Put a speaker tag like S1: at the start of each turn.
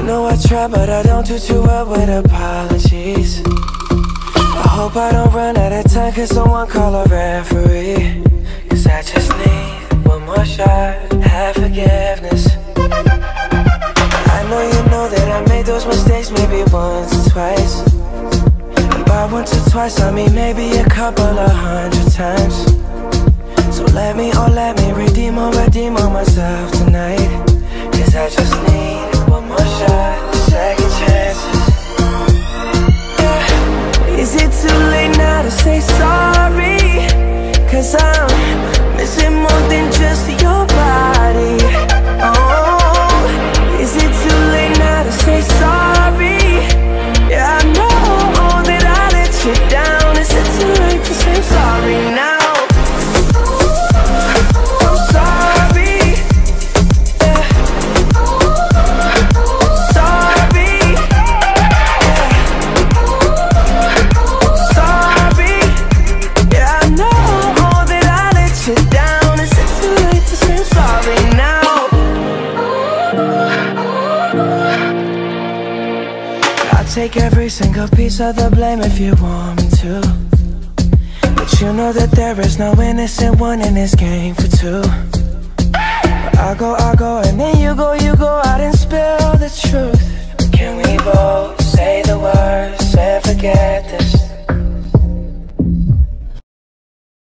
S1: You know I try, but I don't do too well with apologies. I hope I don't run out of time, cause someone call a referee. Cause I just need one more shot, have forgiveness. I know that I made those mistakes maybe once or twice. And by once or twice I mean maybe a couple of 100 times. So let me redeem on myself tonight. Cause I just need one more shot, second chances. Yeah. Is it too late now to say sorry? Cause I'm missing more than just your body. Oh, is it too late now to say sorry? Yeah, I know that I let you down. Is it too late to say sorry now? Take every single piece of the blame if you want me to. But you know that there is no innocent one in this game for two. But I go, and then you go out and spill the truth. Can we both say the words and forget this?